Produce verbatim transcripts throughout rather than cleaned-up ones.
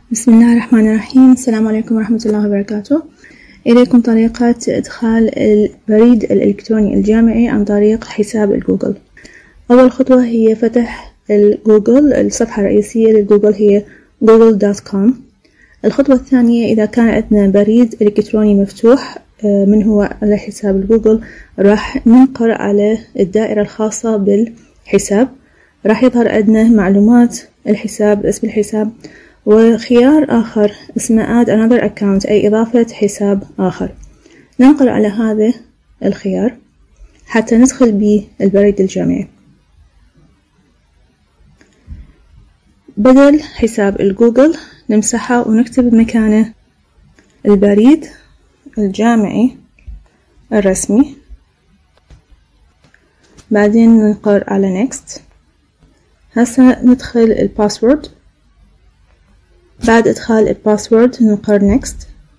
بسم الله الرحمن الرحيم. السلام عليكم ورحمة الله وبركاته. إليكم طريقة إدخال البريد الإلكتروني الجامعي عن طريق حساب الجوجل. أول خطوة هي فتح الجوجل. الصفحة الرئيسية للجوجل هي جوجل دوت كوم. الخطوة الثانية، إذا كان عندنا بريد إلكتروني مفتوح من هو على حساب الجوجل، راح ننقر على الدائرة الخاصة بالحساب. راح يظهر عندنا معلومات الحساب، اسم الحساب، وخيار آخر اسمه add another account، أي إضافة حساب آخر. ننقر على هذا الخيار حتى ندخل به البريد الجامعي. بدل حساب الجوجل نمسحه ونكتب مكانه البريد الجامعي الرسمي، بعدين ننقر على next. هسه ندخل الباسورد. بعد إدخال الباسورد ننقر next.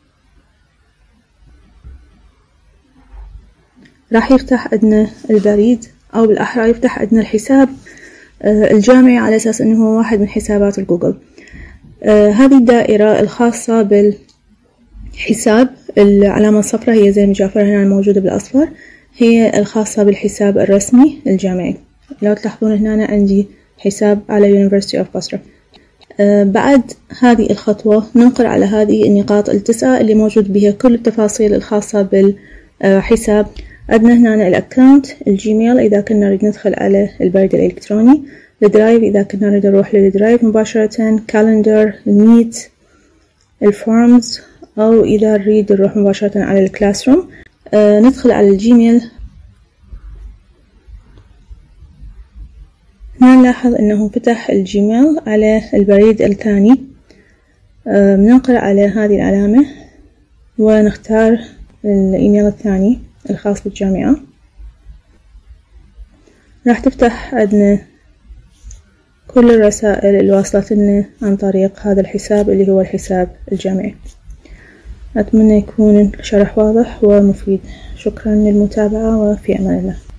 راح يفتح عندنا البريد، أو بالأحرى يفتح عندنا الحساب الجامعي على أساس أنه هو واحد من حسابات الجوجل. هذه الدائرة الخاصة بالحساب، العلامة الصفراء هي زي المجافرة هنا موجودة بالأصفر، هي الخاصة بالحساب الرسمي الجامعي. لو تلاحظون هنا عندي حساب على University of Basra. آه بعد هذه الخطوة ننقر على هذه النقاط التسعة اللي موجود بها كل التفاصيل الخاصة بالحساب. عندنا هنا الأكاونت، الجيميل إذا كنا نريد ندخل على البريد الإلكتروني، الدرايف إذا كنا نريد نروح للدرايف مباشرة، كالندر، الميت، الفورمز، أو إذا نريد نروح مباشرة على الكلاس روم. آه ندخل على الجيميل. هنا نلاحظ أنه فتح الجيميل على البريد الثاني. بننقر على هذه العلامة ونختار الإيميل الثاني الخاص بالجامعة. راح تفتح عندنا كل الرسائل اللي وصلت لنا عن طريق هذا الحساب اللي هو الحساب الجامعي. أتمنى يكون الشرح واضح ومفيد. شكرا للمتابعة، وفي أمان الله.